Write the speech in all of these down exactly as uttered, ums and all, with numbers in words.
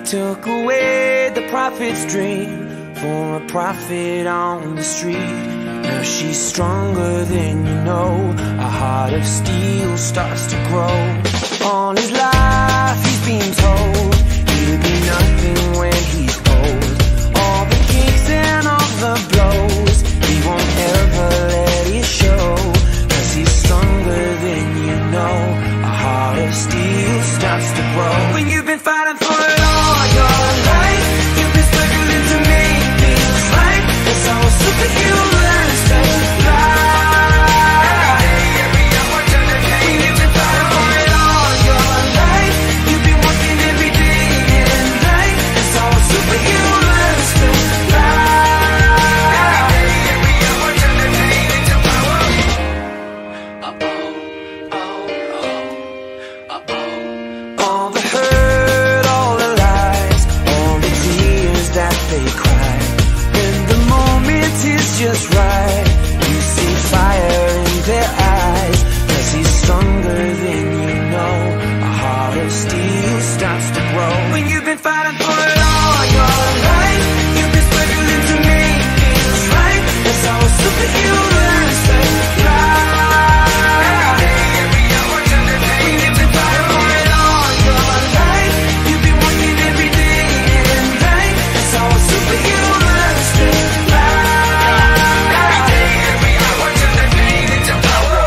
took away the prophet's dream for a prophet on the street. Now she's stronger than you know. A heart of steel starts to grow. All his life he's been told he'll be nothing when he's old. All the kicks and all the blows, he won't ever let it show. Cause he's stronger than you know. A heart of steel starts to grow. When you've been fighting for it all your life, you've been struggling to make things right. That's how a superhero learns to fly. Every hour turn the pain. When you've been fighting for it all your life, you've been working every day and night. That's how a superhero learns to fly. Every hour turn the pain into power. Uh-oh, oh, oh, uh-oh. All the hurt, all the lies, all the tears that they cry. When the moment is just right, you see fire in their eyes. Cause he's stronger than you know. A heart of steel starts to grow. When you've been fighting for it all your life, you've been struggling to make things right. That's how a superhero learns to fly. Every hour turn the pain. When you've been fighting for it all your life, you've been working every day and night. That's how a superhero learns to fly. Every day, every hour turn the pain into power.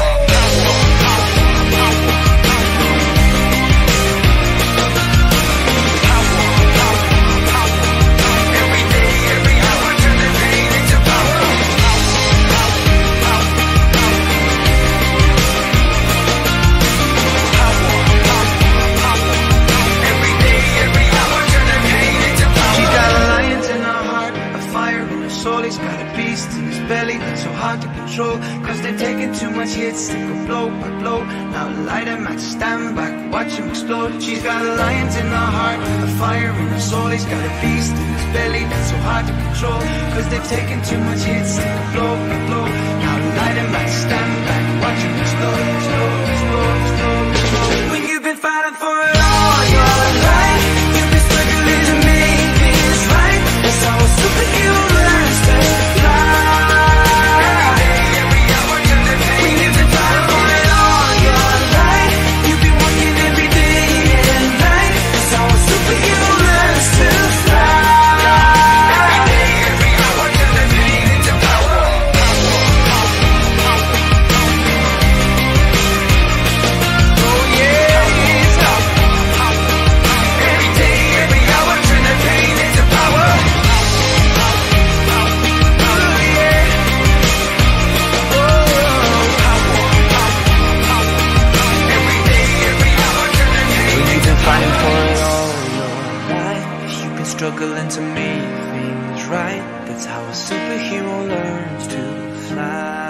Every day, every hour turn the pain into power. Every day, every hour turn the pain into power. She's got a lion in her heart, a fire in her soul. He's got a beast in his belly that's so hard to control. Cause they've taken too much hits, they go blow by blow. Now light him at stand back, watch him explode. She's got a lion in her heart, a fire in her soul. He's got a beast in his belly that's so hard to control. Cause they've taken too much hits, they go blow by blow. Now light him at stand back, watch him explode, explode, explode, explode, explode. When you've been fighting for it all your life, you've been struggling to make things right. That's how a superhero learns to fly. Every hour turn the pain. When you've been fighting for it all your life, you've been working every day and night. That's how a superhero learns to fly. Every day, every hour turn the pain into power. Oh yeah, stop. Every day, every hour turn the pain into power. Oh yeah. Every day, every hour turn the pain. When you've been fighting for it all your life, you've been struggling to make things right. That's how a superhero learns to fly.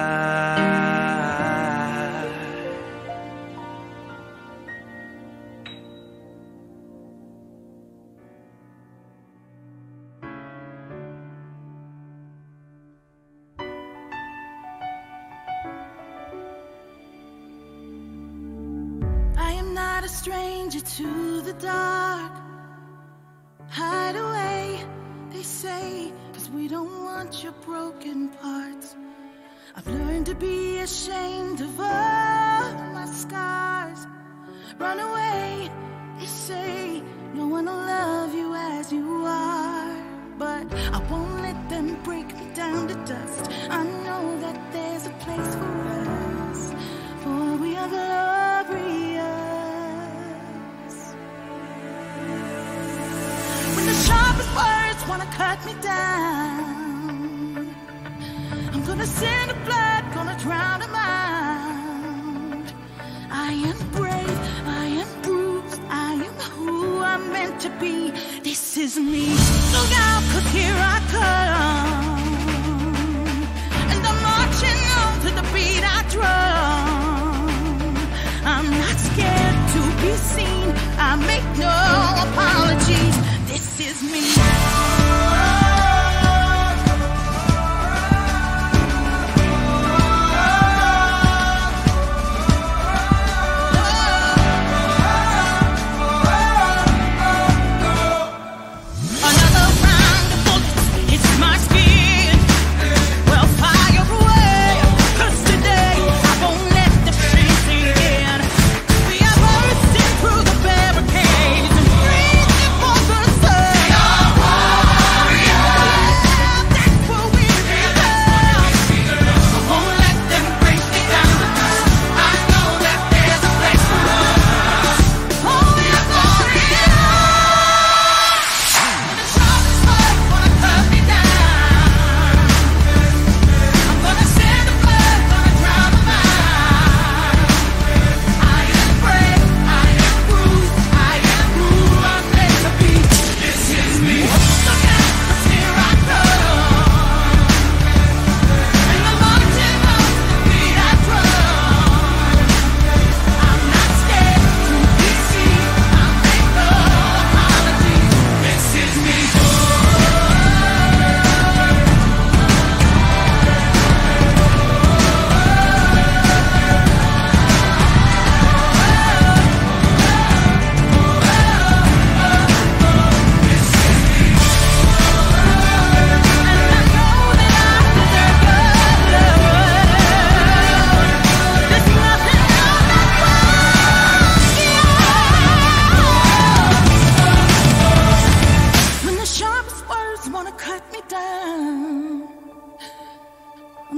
I am not a stranger to the dark. Hide away, they say, cause we don't want your broken parts. I've learned to be ashamed of all my scars. Run away, they say, no one will love you as you are. But I won't let them break me down to dust. I know that there's a place for us, for we are glorious. When the sharpest words wanna cut me down, I'm gonna send the blood, gonna drown them out. I am brave, I am bruised, I am who I'm meant to be. This is me. Look out, cause here I come, and I'm marching on to the beat I drum. I'm not scared to be seen, I make no apologies. This is me.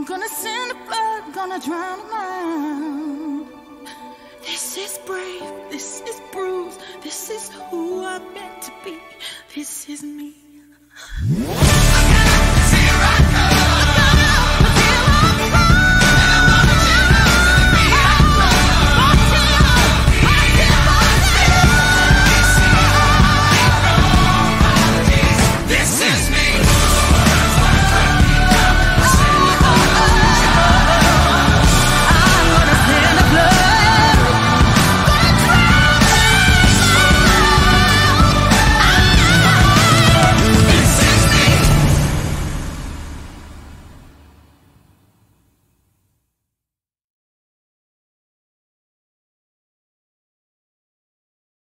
I'm gonna send the blood, gonna drown them out. This is brave, this is bruised, this is who I'm meant to be. This is me.